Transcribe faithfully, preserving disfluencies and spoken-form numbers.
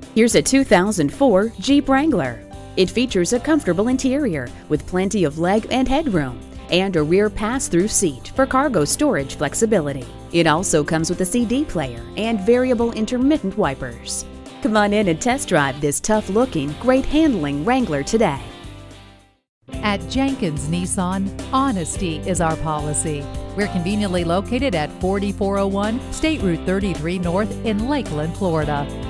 Here's a two thousand four Jeep Wrangler. It features a comfortable interior with plenty of leg and headroom and a rear pass-through seat for cargo storage flexibility. It also comes with a C D player and variable intermittent wipers. Come on in and test drive this tough-looking, great-handling Wrangler today. At Jenkins Nissan, honesty is our policy. We're conveniently located at forty-four oh one State Route thirty-three North in Lakeland, Florida.